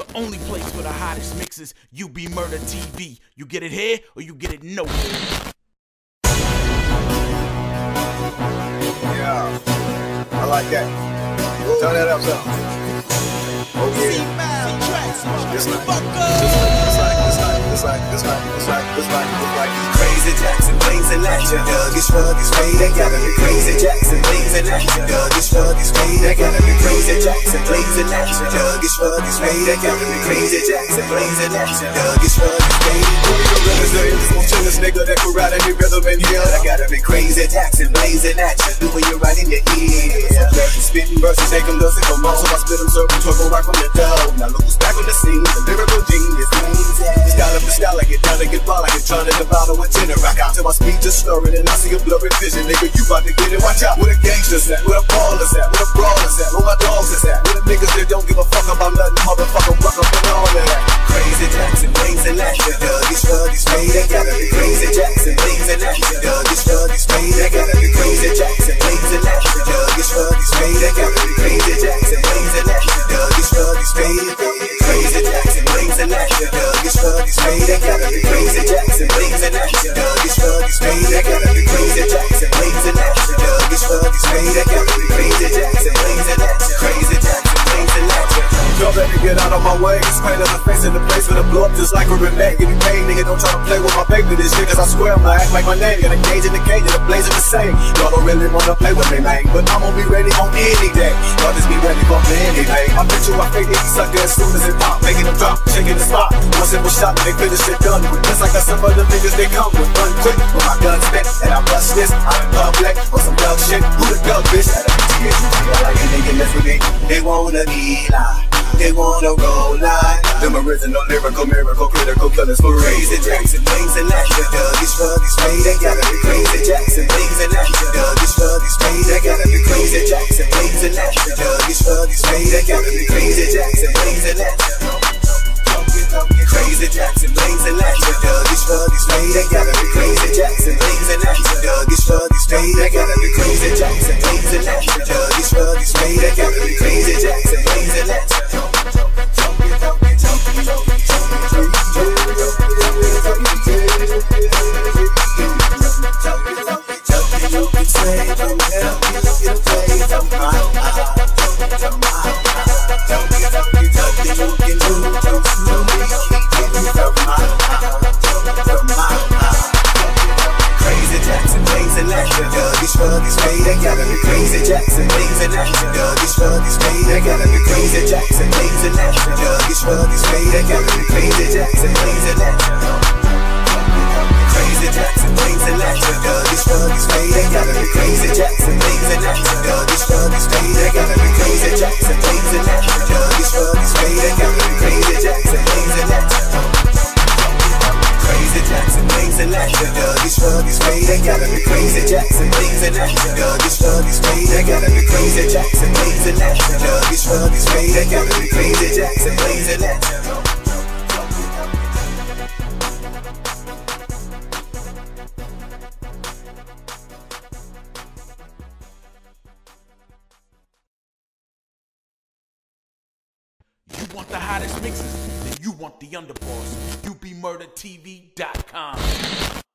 only place for the hottest mixes, UBMurdaTV. You get it here or you get it nowhere. Yeah, I like that. Turn that up, son. Oh yeah. It's like Krayzie Jackson, Blazin, Atcha. Dougie Shuggies, Ray, they gotta be Krayzie Jackson, Blazin, Atcha. Dougie Shuggies, Ray, they gotta be Krayzie Jackson, Blazin, Atcha. Dougie Shuggies, Ray, they gotta be Krayzie Jackson, Blazin, Atcha. Dougie Shuggies, Ray, the most chillest nigga that could ride any rhythm in here. I gotta be Krayzie Jackson, Blazin, Atcha. Do when you're right in your ear. Spitting verses, take them, does it come on? So I spit them, circle, turbo right from the dough. Now look who's back on the scene, the lyrical genius. Style up the style, I get down, I get ball, I get turned in the bottle with tenor. Rock out till my speech just slurring, and I see a blurry vision. Nigga, you about to get it, watch out. Where the gangsters at, where the ballers at, where the brawlers at, where my dogs is at, where the niggas that don't give a fuck about nothing, motherfucker, rock up and all of that. Krayzie Jackson, Blazin, Atcha. Dougie Shuggies, Ray, they gotta be Krayzie Jackson, Blazin, Atcha. Dougie Shuggies, Ray, they gotta be Krayzie Jackson, Blazin, Atcha. Dougie Shuggies, Ray, they gotta be Krayzie Jackson, Blazin, Atcha. Dougie Shuggies, Ray, Krayzie Jackson, Blazin, Atcha. Dougie Shuggies, Ray, they gotta be Krayzie Jackson, Blazin, Atcha. Dougie Shuggies, Ray, they gotta be Krayzie Jackson, Blazin, Atcha. Dougie Shuggies, Ray, they gotta be Krayzie Jackson, Blazin, Atcha. Krayzie Jackson, Blazin, Atcha. Y'all better get out of my way. It's pain of the face in the place for the blow up just like a remain. Getting paid, nigga, don't try to play with my baby this shit, cause I swear I'ma act like my name. Got a cage in the cage and the Blazin the same. Y'all don't really wanna play with me, man, but I'm gonna be ready on any day. Y'all just be ready for anything. I bet you I fake it, sucker as soon as it pop. Making them drop, shaking the spot. One simple shot, they finish it done with. Just like some other niggas, they come with run quick. When my gun's spent and I bust this, I'm in public for some dog shit. Who the dog bitch? At a BTS, like a nigga mess with me. They wanna be lie. They wanna roll line. Them original, lyrical, miracle, critical killers for Krayzie Jackson, Blazin, Atcha. Dougie Shuggies, Ray, they gotta be Krayzie Jackson, Blazin, Atcha. Dougie Shuggies, Ray, they gotta be Krayzie Jackson, Blazin, Atcha. Dougie Shuggies, Ray, they gotta be Krayzie Jackson, Blazin, Atcha. Krayzie Jackson, Blazin, Atcha. Dougie Shuggies, Ray, they gotta be Krayzie Jackson, Blazin, Atcha. Dougie Shuggies, Ray, they gotta be Krayzie Jackson, Blazin, Atcha. Dougie Shuggies, Ray, they gotta be Krayzie Jackson, Blazin, Atcha. Dougie Shuggies, Ray, they gotta be Krayzie Jackson, Blazin, Atcha. Dougie Shuggies, Ray, they gotta be Krayzie Jackson, Blazin, Atcha. Dougie Shuggies, Ray, they gotta be Krayzie Jackson, Blazin, Atcha. Krayzie Jackson, Blazin, Atcha. Dougie Shuggies, Ray, they gotta be Krayzie Jackson, Blazin, Atcha. Dougie Shuggies, Ray, they gotta be Krayzie Jackson, Blazin, Atcha. Dougie Shuggies, Ray, they gotta be Krayzie Jackson, Blazin, Atcha. Krayzie Jackson, Blazin, Atcha. Dougie Shuggies, Ray, they gotta be Krayzie Jackson, Blazin, Atcha. Dougie Shuggies, Ray, they gotta be Krayzie Jackson, Blazin, Atcha. Dougie Shuggies, Ray, they gotta be Krayzie Jackson, Blazin, Atcha. You want the hottest mixes? Then you want the underboss. UBMurdaTV.com.